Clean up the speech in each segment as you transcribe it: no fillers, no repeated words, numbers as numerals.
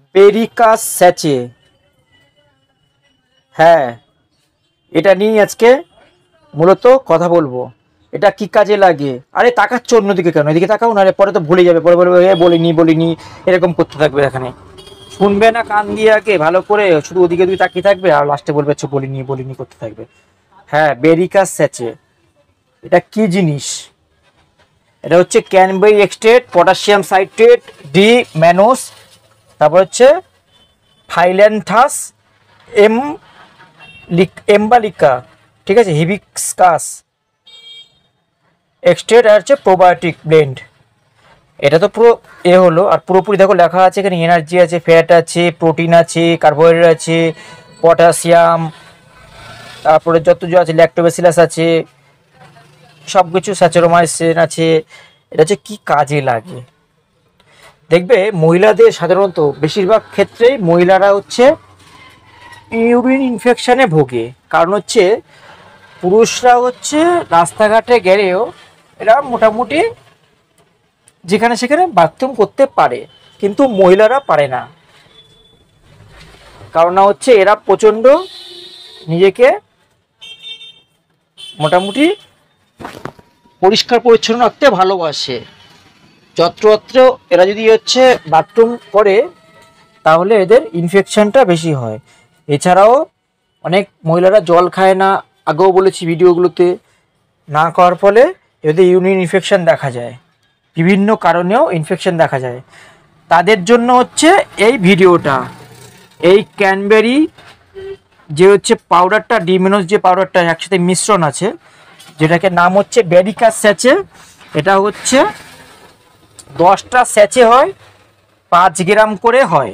পেরিকাস স্যাচে। হ্যাঁ, এটা নিয়ে আজকে মূলত কথা বলবো। এটা কি কাজে লাগে? আরে তাকাচ্ছ অন্যদিকে কেন? এদিকে তাকাও না, পরে তো ভুলে যাবে, পরে বলবে বলিনি বলিনি, এরকম করতে থাকবে। এখানে শুনবে না কান দিয়ে আগে ভালো করে, শুধু ওদিকে দুই তাকিয়ে থাকবে আর লাস্টে বলবে আচ্ছা বলিনি বলিনি করতে থাকবে। হ্যাঁ, বেরিকাস স্যাচে। এটা কি জিনিস? এটা হচ্ছে cranberry extract, potassium citrate, D mannose, তারপর হচ্ছে ফাইল্যান্থাস এম এম্বালিকা, ঠিক আছে, হিবিস্কাস এক্সট্রেট আর হচ্ছে প্রোবায়োটিক ব্লেন্ড। এটা তো পুরো হলো। আর পুরোপুরি দেখো লেখা আছে এখানে এনার্জি আছে, ফ্যাট আছে, প্রোটিন আছে, কার্বোহাইড্রেট আছে, পটাশিয়াম, তারপরে যত যা আছে, ল্যাক্টোব্যাসিলাস আছে, সব কিছু, স্যাচারোমাইসিন আছে। এটা হচ্ছে কি কাজে লাগে দেখবে। মহিলাদের সাধারণত বেশিরভাগ ক্ষেত্রেই মহিলারা হচ্ছে ইউরিন ইনফেকশানে ভোগে। কারণ হচ্ছে পুরুষরা হচ্ছে রাস্তাঘাটে গেলেও এরা মোটামুটি যেখানে সেখানে বাথরুম করতে পারে, কিন্তু মহিলারা পারে না। কারণ হচ্ছে এরা প্রচণ্ড নিজেকে মোটামুটি পরিষ্কার পরিচ্ছন্ন রাখতে ভালোবাসে। যত্রতত্র এরা যদি হচ্ছে বাথরুম করে তাহলে এদের ইনফেকশনটা বেশি হয়। এছাড়াও অনেক মহিলারা জল খায় না, আগেও বলেছি ভিডিওগুলোতে। না খাওয়ার ফলে এদের ইউরিন ইনফেকশন দেখা যায়, বিভিন্ন কারণেও ইনফেকশন দেখা যায়। তাদের জন্য হচ্ছে এই ভিডিওটা। এই ক্যানবেরি যে হচ্ছে পাউডারটা, ডিমেনোস যে পাউডারটা একসাথে মিশ্রণ আছে, যেটাকে নাম হচ্ছে বেরিকাস স্যাচে। এটা হচ্ছে 10টা স্যাচে হয়, 5 গ্রাম করে হয়।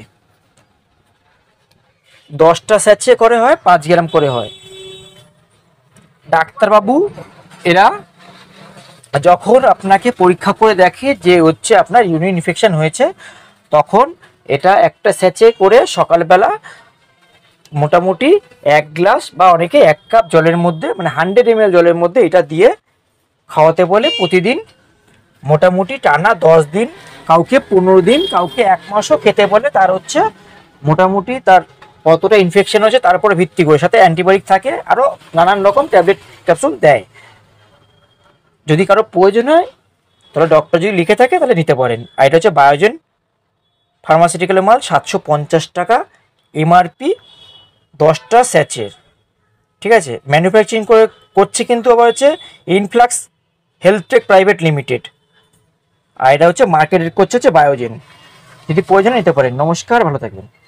10টা স্যাচে করে হয়, 5 গ্রাম করে হয়। ডাক্তারবাবু এরা যখন আপনাকে পরীক্ষা করে দেখে যে হচ্ছে আপনার ইউরিন ইনফেকশন হয়েছে, তখন এটা একটা স্যাচে করে সকালবেলা মোটামুটি 1 গ্লাস বা অনেকে 1 কাপ জলের মধ্যে, মানে 100 ml জলের মধ্যে এটা দিয়ে খাওয়াতে বলে প্রতিদিন। মোটামুটি টানা 10 দিন, কাউকে 15 দিন, কাউকে 1 মাসও খেতে বলে। তার হচ্ছে মোটামুটি তার কতটা ইনফেকশন হয়েছে তার উপরে ভিত্তি করে, সাথে অ্যান্টিবায়োটিক থাকে, আরও নানান রকম ট্যাবলেট ক্যাপসুল দেয়। যদি কারো প্রয়োজন হয় তাহলে ডক্টর যদি লিখে থাকে তাহলে নিতে পারেন। আর এটা হচ্ছে বায়োজেন ফার্মাসিউটিক্যালের মাল, 750 টাকা এমআরপি, 10টা স্যাচের, ঠিক আছে। ম্যানুফ্যাকচারিং করছে কিন্তু আবার হচ্ছে ইনফ্লাক্স হেলথটেক প্রাইভেট লিমিটেড। আর এটা হচ্ছে মার্কেট করছে হচ্ছে বায়োজেন। যদি প্রয়োজন নিতে পারেন। নমস্কার, ভালো থাকবেন।